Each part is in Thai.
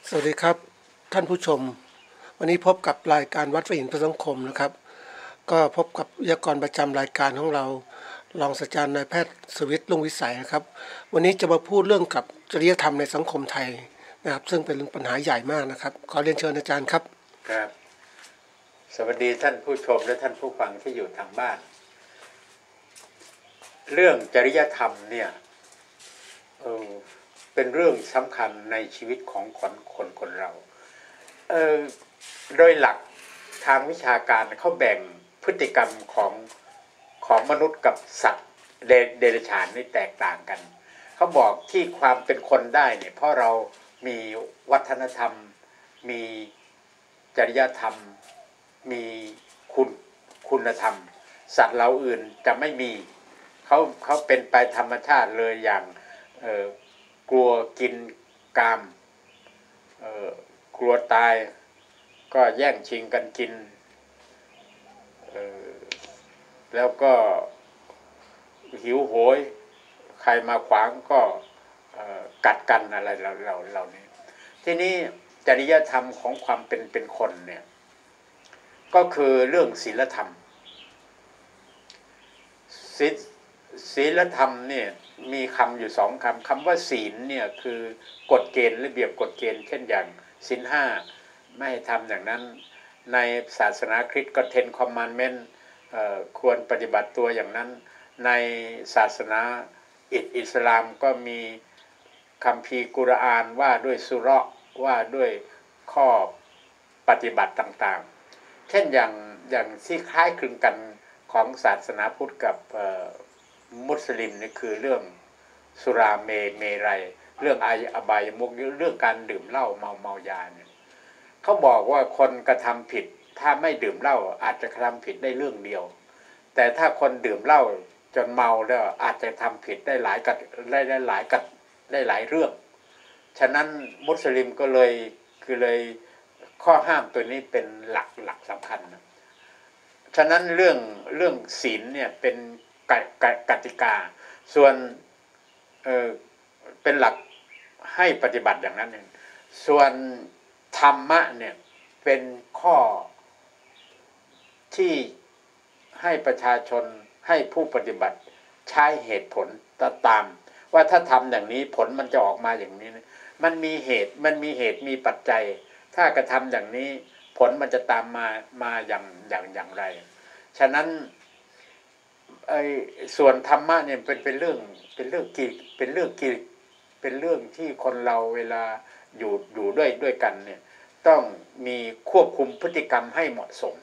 สวัสดีครับท่านผู้ชมวันนี้พบกับรายการวัดพระหินพระสังคมนะครับก็พบกับวิทยากรประจำรายการของเรารองศาสตราจารย์นายแพทย์สวิทย์ลุงวิสัยนะครับวันนี้จะมาพูดเรื่องกับจริยธรรมในสังคมไทยนะครับซึ่งเป็นปัญหาใหญ่มากนะครับขอเรียนเชิญอาจารย์ครับครับสวัสดีท่านผู้ชมและท่านผู้ฟังที่อยู่ทางบ้านเรื่องจริยธรรมเนี่ยเป็นเรื่องสำคัญในชีวิตของคนเราโดยหลักทางวิชาการเขาแบ่งพฤติกรรมของมนุษย์กับสัตว์เดรัจฉานนี่แตกต่างกันเขาบอกที่ความเป็นคนได้เนี่ยเพราะเรามีวัฒนธรรมมีจริยธรรมมีคุณธรรมสัตว์เราอื่นจะไม่มีเขาเป็นไปธรรมชาติเลยอย่างกลัวกินกามกลัวตายก็แย่งชิงกันกินแล้วก็หิวโหยใครมาขวางก็กัดกันอะไรเราเนี่ยทีนี้จริยธรรมของความเป็นคนเนี่ยก็คือเรื่องศีลธรรมศีลธรรมเนี่ยมีคำอยู่สองคำว่าศีลเนี่ยคือกฎเกณฑ์ระเบียบกฎเกณฑ์เช่นอย่างศีลห้าไม่ให้ทำอย่างนั้นในศาสนาคริสต์ก็10 commandment ควรปฏิบัติตัวอย่างนั้นในศาสนาอิสลามก็มีคัมภีร์กุรอานว่าด้วยสุเราะห์ว่าด้วยข้อปฏิบัติต่างๆเช่นอย่างที่คล้ายคลึงกันของศาสนาพุทธกับมุสลิมนี่คือเรื่องสุราเมรัยเรื่องอบายมุขเรื่องการดื่มเหล้าเมายาเนี่ยเขาบอกว่าคนกระทำผิดถ้าไม่ดื่มเหล้าอาจจะกระทำผิดได้เรื่องเดียวแต่ถ้าคนดื่มเหล้าจนเมาแล้วอาจจะทำผิดได้หลายเรื่องฉะนั้นมุสลิมก็เลยข้อห้ามตัวนี้เป็นหลักสำคัญนะฉะนั้นเรื่องศีลเนี่ยเป็นกติกาส่วนเป็นหลักให้ปฏิบัติอย่างนั้นเองส่วนธรรมะเนี่ยเป็นข้อที่ให้ประชาชนให้ผู้ปฏิบัติใช้เหตุผลตามว่าถ้าทำอย่างนี้ผลมันจะออกมาอย่างนี้มันมีเหตุมีปัจจัยถ้ากระทำอย่างนี้ผลมันจะตามมาอย่างไรฉะนั้นส่วนธรรมะเนี่ยเป็นเรื่องที่คนเราเวลาอยู่ด้วยกันเนี่ยต้องมีควบคุมพฤติกรรมให้เหมาะสม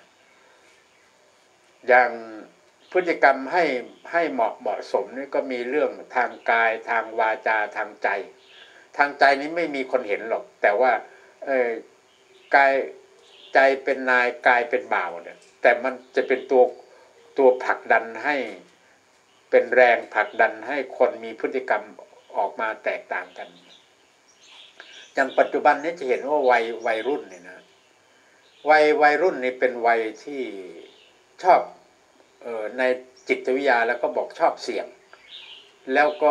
อย่างพฤติกรรมให้เหมาะสมนี่ก็มีเรื่องทางกายทางวาจาทางใจนี้ไม่มีคนเห็นหรอกแต่ว่ากายใจเป็นนายกายเป็นบ่าวเนี่ยแต่มันจะเป็นตัวผลักดันให้เป็นแรงผลักดันให้คนมีพฤติกรรมออกมาแตกต่างกันอย่างปัจจุบันนี้จะเห็นว่าวัยรุ่นเนี่ยนะวัยรุ่นนี่เป็นวัยที่ชอบในจิตวิทยาแล้วก็บอกชอบเสี่ยงแล้วก็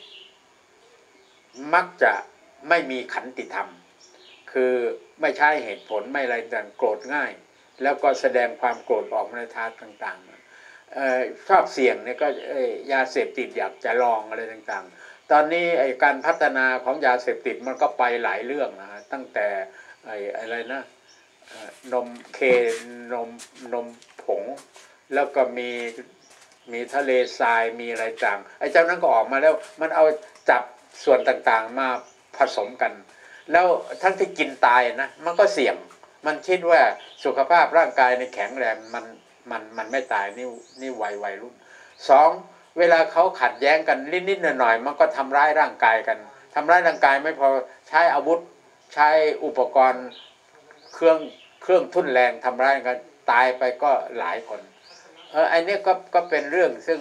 มักจะไม่มีขันติธรรมคือไม่ใช่เหตุผลไม่อะไรต่างโกรธง่ายแล้วก็แสดงความโกรธออกมาในทางต่างๆชอบเสี่ยงเนี่ยก็ยาเสพติดอยากจะลองอะไรต่างๆตอนนี้การพัฒนาของยาเสพติดมันก็ไปหลายเรื่องนะฮะตั้งแต่อะไรนะนมนมผงแล้วก็มีทะเลทรายมีอะไรต่างไอ้เจ้านั้นก็ออกมาแล้วมันเอาจับส่วนต่างๆมาผสมกันแล้วทั้งที่กินตายนะมันก็เสี่ยงมันคิดว่าสุขภาพร่างกายในแข็งแรงมันไม่ตายนี่วัยรุ่นสองเวลาเขาขัดแย้งกันนิดๆหน่อยๆมันก็ทำร้ายร่างกายกันทำร้ายร่างกายไม่พอใช้อาวุธใช้อุปกรณ์เครื่องทุ่นแรงทำร้ายกันตายไปก็หลายคนไอ้นี่ก็เป็นเรื่องซึ่ง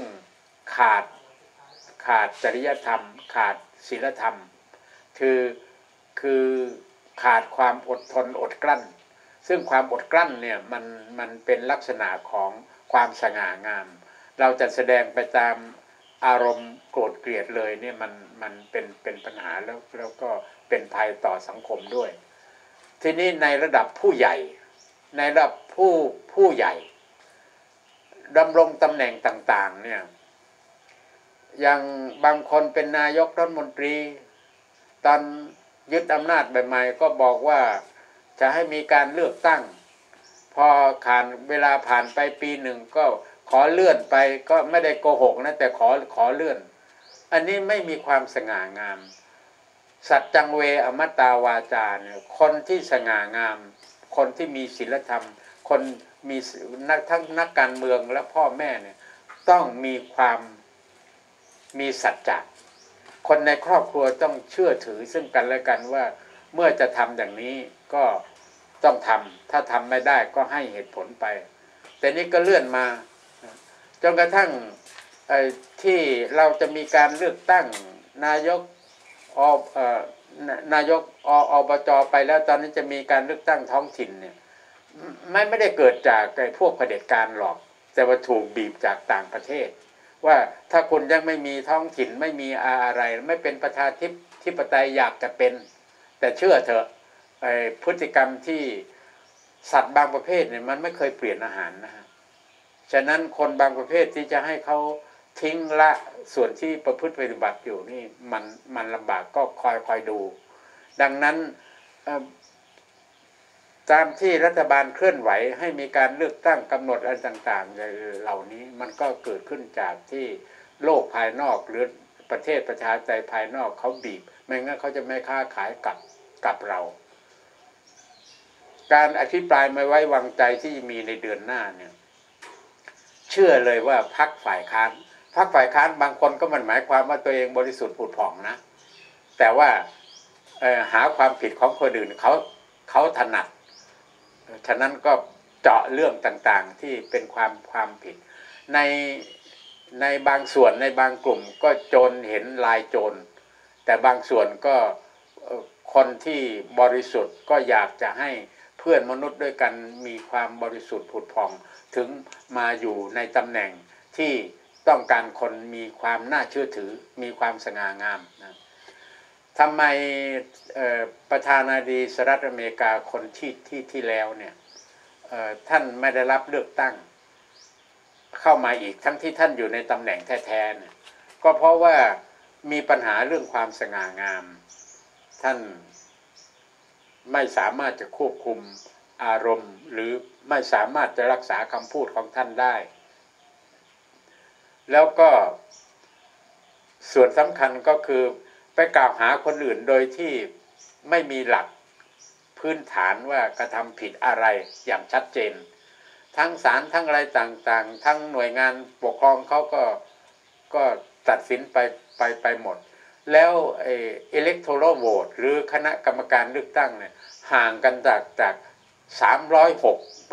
ขาดจริยธรรมขาดศีลธรรมคือขาดความอดทนอดกลั้นซึ่งความอดกลั้นเนี่ยมันเป็นลักษณะของความสง่างามเราจะแสดงไปตามอารมณ์โกรธเกลียดเลยเนี่ยมันเป็นปัญหาแล้วก็เป็นภัยต่อสังคมด้วยทีนี้ในระดับผู้ใหญ่ในระดับผู้ใหญ่ดำรงตำแหน่งต่างๆเนี่ยอย่างบางคนเป็นนายกรัฐมนตรีตอนยึดอำนาจใหม่ๆก็บอกว่าจะให้มีการเลือกตั้งพอเวลาผ่านไปปีหนึ่งก็ขอเลื่อนไปก็ไม่ได้โกหกนะแต่ขอเลื่อนอันนี้ไม่มีความสง่างามสัจจังเวอมตาวาจาเนี่ยคนที่สง่างามคนที่มีศีลธรรมคนมีทั้งนักการเมืองและพ่อแม่เนี่ยต้องมีสัจจะคนในครอบครัวต้องเชื่อถือซึ่งกันและกันว่าเมื่อจะทำอย่างนี้ก็ต้องทำถ้าทำไม่ได้ก็ให้เหตุผลไปแต่นี้ก็เลื่อนมาจนกระทั่งที่เราจะมีการเลือกตั้งนายกอบจไปแล้วตอนนี้จะมีการเลือกตั้งท้องถิ่นเนี่ยไม่ได้เกิดจากพวกเผด็จการหรอกแต่ว่าถูกบีบจากต่างประเทศว่าถ้าคุณยังไม่มีท้องถิ่นไม่มีอะไรไม่เป็นประชาธิปไตยอยากจะเป็นแต่เชื่อเถอะพฤติกรรมที่สัตว์บางประเภทเนี่ยมันไม่เคยเปลี่ยนอาหารนะฮะฉะนั้นคนบางประเภทที่จะให้เขาทิ้งละส่วนที่ประพฤติปฏิบัติอยู่นี่มันลำบากก็คอยดูดังนั้นตามที่รัฐบาลเคลื่อนไหวให้มีการเลือกตั้งกำหนดอะไรต่างๆเหล่านี้มันก็เกิดขึ้นจากที่โลกภายนอกหรือประเทศประชาธิปไตยภายนอกเขาบีบไม่งั้นเขาจะไม่ค้าขายกับเราการอภิปรายไม่ไว้วางใจที่มีในเดือนหน้าเนี่ยเชื่อเลยว่าพรรคฝ่ายค้านบางคนก็มันหมายความว่าตัวเองบริสุทธิ์ผุดผ่องนะแต่ว่าหาความผิดของคนอื่นเขาถนัดฉะนั้นก็เจาะเรื่องต่างๆที่เป็นความผิดในบางส่วนในบางกลุ่มก็โจรเห็นลายโจรแต่บางส่วนก็คนที่บริสุทธิ์ก็อยากจะให้เพื่อนมนุษย์ด้วยกันมีความบริสุทธิ์ผุดผ่องถึงมาอยู่ในตำแหน่งที่ต้องการคนมีความน่าเชื่อถือมีความสง่างามนะทำไมประธานาธิบดีสหรัฐอเมริกาคนที่แล้วเนี่ยท่านไม่ได้รับเลือกตั้งเข้ามาอีกทั้งที่ท่านอยู่ในตำแหน่งแท้ๆเนี่ยก็เพราะว่ามีปัญหาเรื่องความสง่างามท่านไม่สามารถจะควบคุมอารมณ์หรือไม่สามารถจะรักษาคำพูดของท่านได้แล้วก็ส่วนสำคัญก็คือไปกล่าวหาคนอื่นโดยที่ไม่มีหลักพื้นฐานว่ากระทำผิดอะไรอย่างชัดเจนทั้งศาลทั้งอะไรต่างๆทั้งหน่วยงานปกครองเขาก็ตัดสินไปหมดแล้วelectoral vote หรือคณะกรรมการเลือกตั้งเนี่ยห่างกันจาก306ไป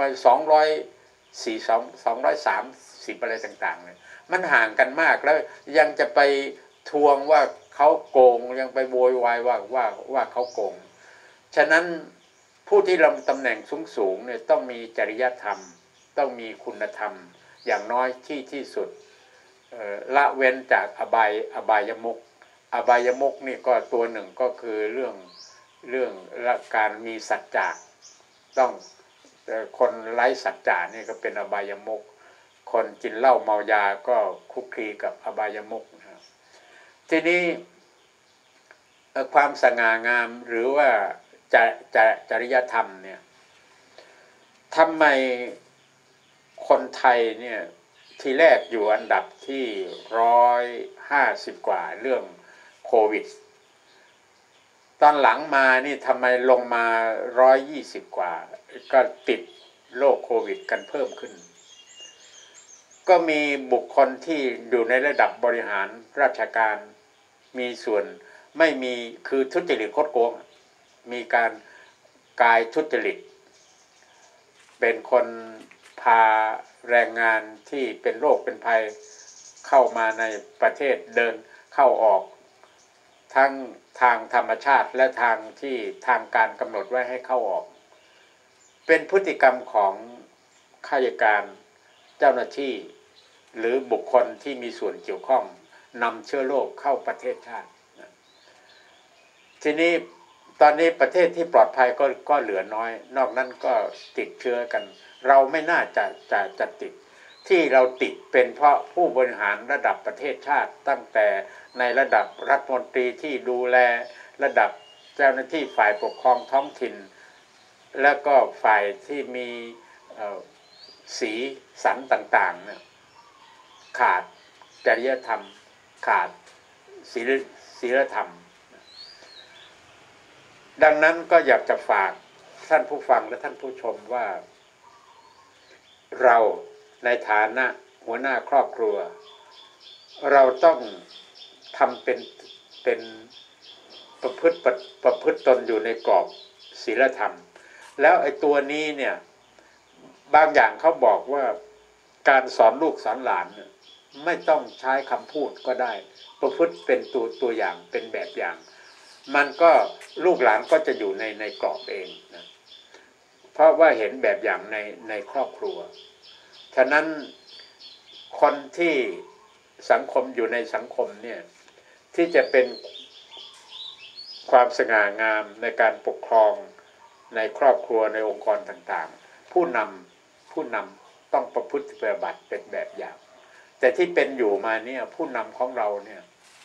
230อะไรต่างๆเนี่ยมันห่างกันมากแล้วยังจะไปทวงว่าเขาโกงยังไปโวยวายว่าเขาโกงฉะนั้นผู้ที่ลำตำแหน่งสูงเนี่ยต้องมีจริยธรรมต้องมีคุณธรรมอย่างน้อยที่สุดละเว้นจากอบายมุขนี่ก็ตัวหนึ่งก็คือเรื่องการมีสัจจะต้องคนไร้สัจจะนี่ก็เป็นอบายมุขคนกินเหล้าเมายาก็คุกคีกับอบายมุขนะทีนี้ความสง่างามหรือว่าจริยธรรมเนี่ยทำไมคนไทยเนี่ยทีแรกอยู่อันดับที่150กว่าเรื่องโควิดตอนหลังมานี่ทำไมลงมา120กว่าก็ติดโรคโควิดกันเพิ่มขึ้นก็มีบุคคลที่อยู่ในระดับบริหารราชการมีส่วนไม่มีคือทุจริตคดโกงมีการกายทุจริตเป็นคนพาแรงงานที่เป็นโรคเป็นภัยเข้ามาในประเทศเดินเข้าออกทั้งทางธรรมชาติและทางที่ทางการกำหนดไว้ให้เข้าออกเป็นพฤติกรรมของข้าราชการเจ้าหน้าที่หรือบุคคลที่มีส่วนเกี่ยวข้องนำเชื้อโรคเข้าประเทศชาติทีนี้ตอนนี้ประเทศที่ปลอดภัยก็เหลือน้อยนอกนั้นก็ติดเชื้อกันเราไม่น่าจะติดที่เราติดเป็นเพราะผู้บริหารระดับประเทศชาติตั้งแต่ในระดับรัฐมนตรีที่ดูแลระดับเจ้าหน้าที่ฝ่ายปกครองท้องถิ่นแล้วก็ฝ่ายที่มีสีสันต่างๆเนี่ยขาดจริยธรรมขาดศีลธรรมดังนั้นก็อยากจะฝากท่านผู้ฟังและท่านผู้ชมว่าเราในฐานะหัวหน้าครอบครัวเราต้องทำเป็นประพฤติตนอยู่ในกรอบศีลธรรมแล้วไอ้ตัวนี้เนี่ยบางอย่างเขาบอกว่าการสอนลูกสอนหลานเนี่ยไม่ต้องใช้คำพูดก็ได้ประพฤติเป็นตัวอย่างเป็นแบบอย่างมันก็ลูกหลานก็จะอยู่ในกรอบเองนะเพราะว่าเห็นแบบอย่างในครอบครัวฉะนั้นคนที่สังคมอยู่ในสังคมเนี่ยที่จะเป็นความสง่างามในการปกครองในครอบครัวในองค์กรต่างๆผู้นำต้องประพฤติปฏิบัติเป็นแบบอย่างแต่ที่เป็นอยู่มาเนี่ยผู้นำของเราเนี่ย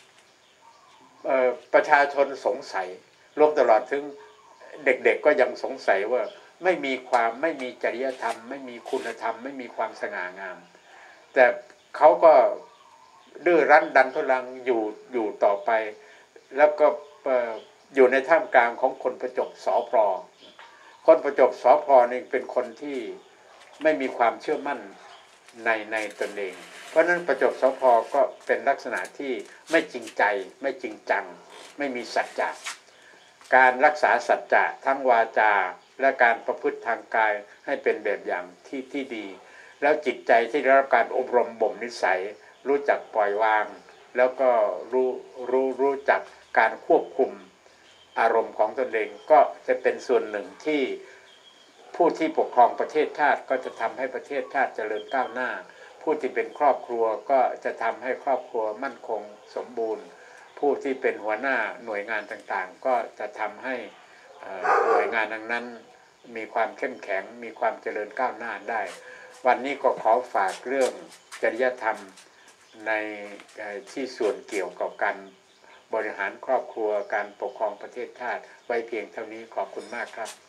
ประชาชนสงสัยรวมตลอดถึงเด็กๆก็ยังสงสัยว่าไม่มีจริยธรรมไม่มีคุณธรรมไม่มีความสง่างามแต่เขาก็ดื้อรั้นดันทุรังอยู่ต่อไปแล้วก็อยู่ในท่ามกลางของคนประจบสอพคนประจบสอพนี่เป็นคนที่ไม่มีความเชื่อมั่นในตนเองเพราะนั้นประจบสพก็เป็นลักษณะที่ไม่จริงใจไม่จริงจังไม่มีสัจจะการรักษาสัจจะทั้งวาจาและการประพฤติทางกายให้เป็นแบบอย่างที่ดีแล้วจิตใจที่ได้รับการอบรมบ่มนิสัยรู้จักปล่อยวางแล้วก็รู้จักการควบคุมอารมณ์ของตนเองก็จะเป็นส่วนหนึ่งที่ผู้ที่ปกครองประเทศชาติก็จะทำให้ประเทศชาติเจริญก้าวหน้าผู้ที่เป็นครอบครัวก็จะทำให้ครอบครัวมั่นคงสมบูรณ์ผู้ที่เป็นหัวหน้าหน่วยงานต่างๆก็จะทำให้หน่วยงานนั้นมีความเข้มแข็งมีความเจริญก้าวหน้าได้วันนี้ก็ขอฝากเรื่องจริยธรรมในที่ส่วนเกี่ยวกับการบริหารครอบครัวการปกครองประเทศชาติไว้เพียงเท่านี้ขอบคุณมากครับ